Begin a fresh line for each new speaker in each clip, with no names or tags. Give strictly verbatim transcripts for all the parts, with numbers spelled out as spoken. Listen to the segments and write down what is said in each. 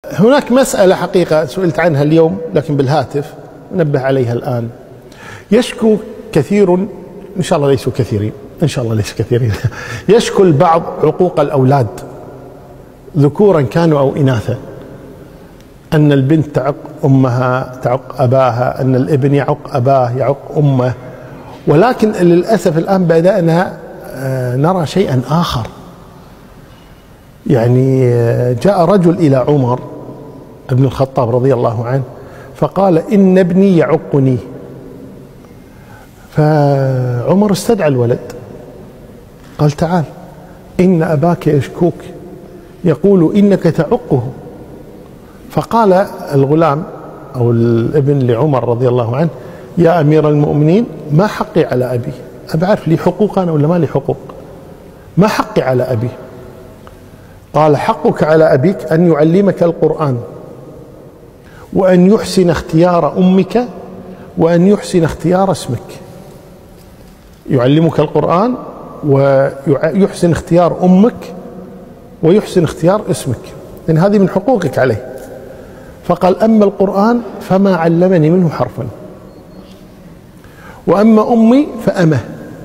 هناك مسألة حقيقة سئلت عنها اليوم لكن بالهاتف نبه عليها الآن. يشكو كثير، إن شاء الله ليسوا كثيرين، إن شاء الله ليسوا كثيرين يشكو البعض عقوق الأولاد ذكورا كانوا أو إناثا، أن البنت تعق أمها تعق أباها، أن الابن يعق أباه يعق أمه. ولكن للأسف الآن بدأنا نرى شيئا آخر. يعني جاء رجل إلى عمر بن الخطاب رضي الله عنه فقال إن ابني يعقني، فعمر استدعى الولد قال تعال إن أباك يشكوك يقول إنك تعقه. فقال الغلام أو الابن لعمر رضي الله عنه يا أمير المؤمنين ما حقي على أبي؟ أبي أعرف لي حقوق أنا ولا ما لي حقوق؟ ما حقي على أبي؟ قال حقك على أبيك أن يعلمك القرآن وأن يحسن اختيار أمك وأن يحسن اختيار اسمك. يعلمك القرآن ويحسن اختيار أمك ويحسن اختيار اسمك، لأن هذه من حقوقك عليه. فقال أما القرآن فما علمني منه حرفا، وأما أمي فأمه،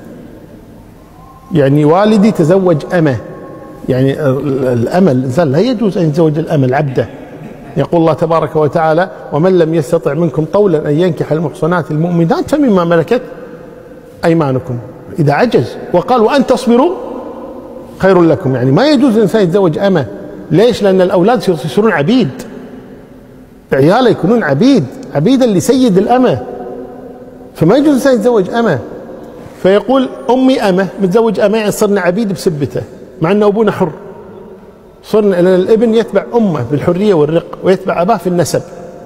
يعني والدي تزوج أمه، يعني الأمة الإنسان لا يجوز أن يتزوج الأمة العبدة. يقول الله تبارك وتعالى ومن لم يستطع منكم طولا أن ينكح المحصنات المؤمنات فمما ملكت أيمانكم إذا عجز. وقال وأن تصبروا خير لكم، يعني ما يجوز الإنسان يتزوج أمة. ليش؟ لأن الأولاد يصيرون عبيد، عياله يكونون عبيد، عبيدا لسيد الأمة، فما يجوز الإنسان يتزوج أمة. فيقول أمي أمة متزوج أمة يعني صرنا عبيد بسبته، مع أن أبونا حر. صرنا لأن الابن يتبع أمه بالحرية والرق ويتبع أباه في النسب.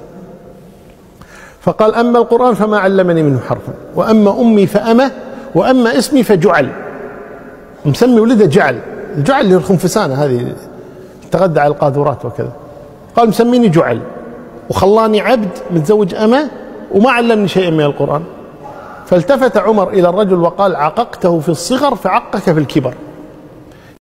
فقال أما القرآن فما علمني منه حرفا، وأما أمي فأمة، وأما اسمي فجعل. مسمي ولده جعل، الجعل اللي هي الخنفسانة هذه تغذى على القاذورات وكذا. قال مسميني جعل وخلاني عبد متزوج أمة وما علمني شيئا من القرآن. فالتفت عمر إلى الرجل وقال عققته في الصغر فعقك في الكبر.